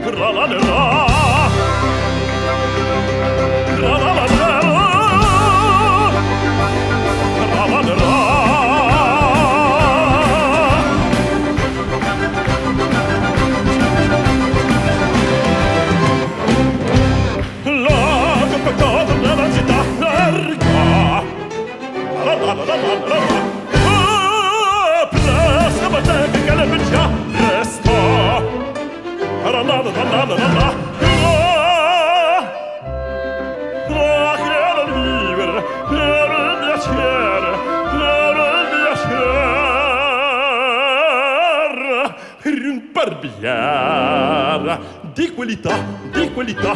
Barbiera di qualità, di qualità.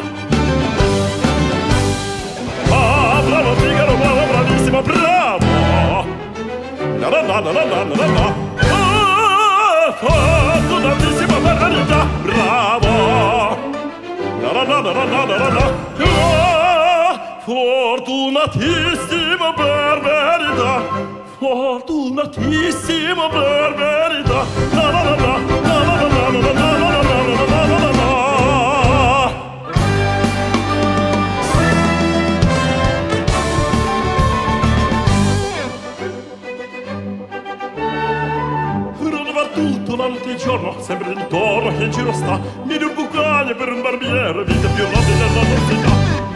Ah, bravo Figaro, bravo, bravissimo, bravo. La la la la la la la la. Ah, fortunatissima Margarita, bravo. La la la la la la la la. Ah, fortunatissima Barbarita, fortunatissima Barbarita. La la la la. Tutto il giorno, sempre intorno che in giro sta, mi di un bucagno per un barbiere, vita più notte della nostra.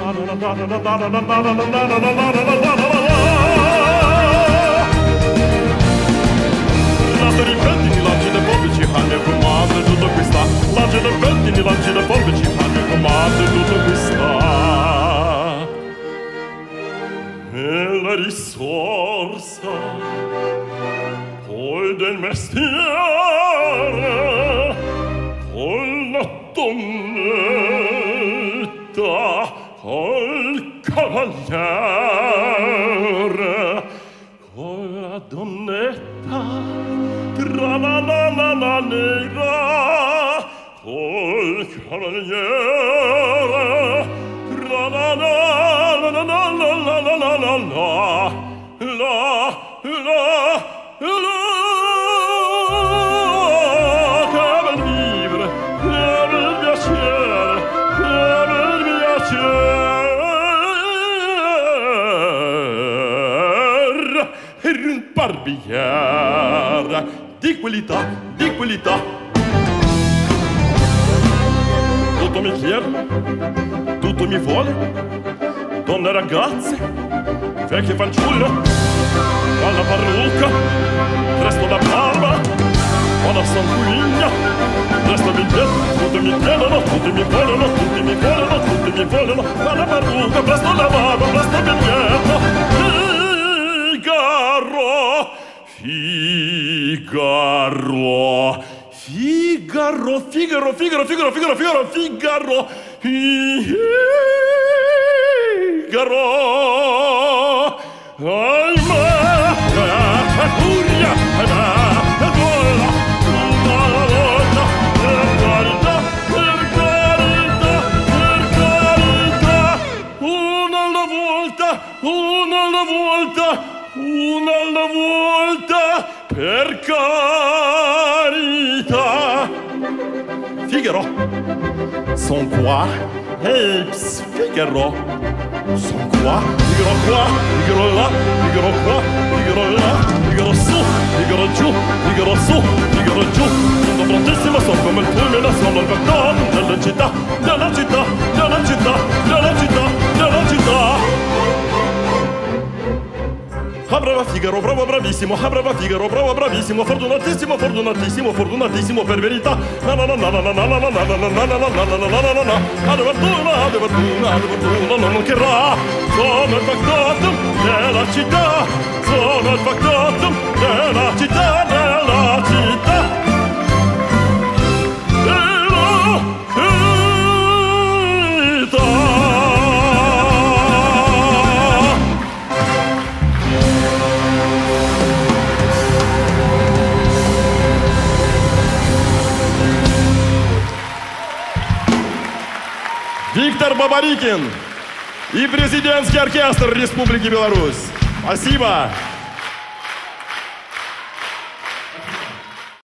Lancio di pettini, lanci le forbici, hanno comando e tutto qui sta. Lanci le pettini, lanci le forbici, hanno comando e tutto qui sta. E la risorsa poi del mestiere, con la donnetta, col cavaliere, con la donnetta, tra la la la la nera, col cavaliere, tra la la la la la la la la la la la la. Che bel vivere, che bel piacere, che bel piacere. Per un barbiere di qualità, di qualità. Tutto mi chiede, tutto mi vuole, donne e ragazze, vecchie fanciulle. Alla parrucca, presto la barba, alla sanguigna, presto mi chiedono, tutti mi chiedono, tutti mi vogliono, tutti mi vogliono, tutti mi vogliono, alla parrucca, presto la barba, presto mi chiedono. Figaro, Figaro, Figaro, Figaro, Figaro, Figaro, Figaro, Figaro, Figaro, Figaro, furia, una volta, per carità, per carità, per carità, una alla volta, una alla volta, una alla volta, per carità. Figaro, son quoi? Hey, Figaro, son quoi? Figaro qua, Figaro là, Figaro qua, Figaro là, Figaro su, Figaro giù, Figaro su, Figaro giù. Sono prontissimo, sono come il fulmine, sono il vector della città, della città, della città, della città, della città. Ah, brava Figaro, bravo, bravissimo, ah, brava Figaro, bravo, bravissimo, fortunatissimo, fortunatissimo, fortunatissimo, per verità. Na na na na na na na na na na na na na na na na na na na. Ade fortuna, non mancherà. Sono il factotum della città, sono il factotum della città, della città. Виктор Бабарикин и президентский оркестр Республики Беларусь. Спасибо.